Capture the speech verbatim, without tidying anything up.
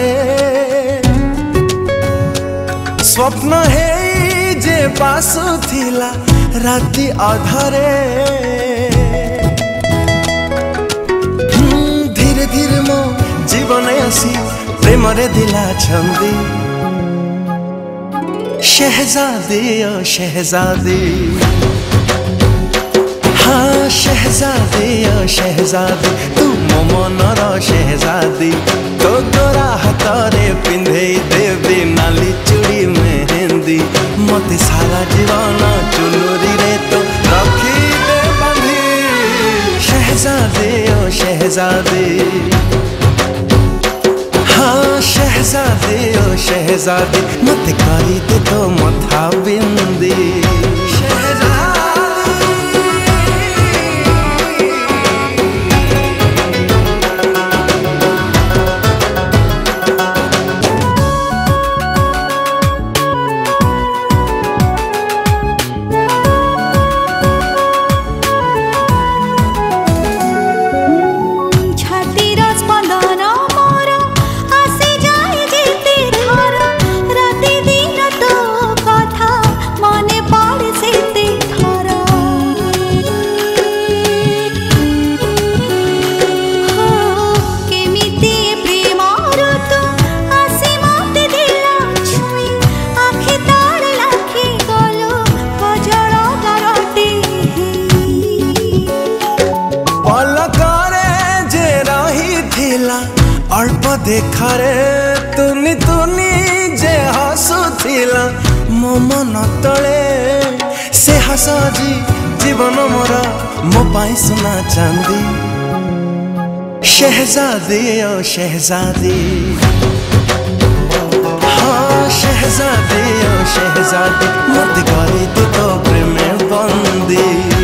अधरे स्वप्न हे जे बासुथिला राति अधरे धीरे धीरे मो जीवन आसी प्रेम रे दिला छंदी शहजादी ओ शहजादी हाँ शहजादी ओ शहजादी तू मो मनर शहजादी तो गोरा हाथरे पिंधे देवी नाली चूड़ी मेहंदी मते सारा जीवन चुनुरी रे तो रखी दे बंधी शहजादी ओ शहजादी हाँ शहजादी ओ शहजादी मते करी दे तो मथा बिंदी अल्प देखारे तुनी तुनी जे हसुथिला मो मन तले से हसजी जीवन मोरा मो पाई सुना चांदी शहजादी ओ शहजादी हाँ शहजादी ओ शहजादी मत करी तू तो प्रेम बंदी।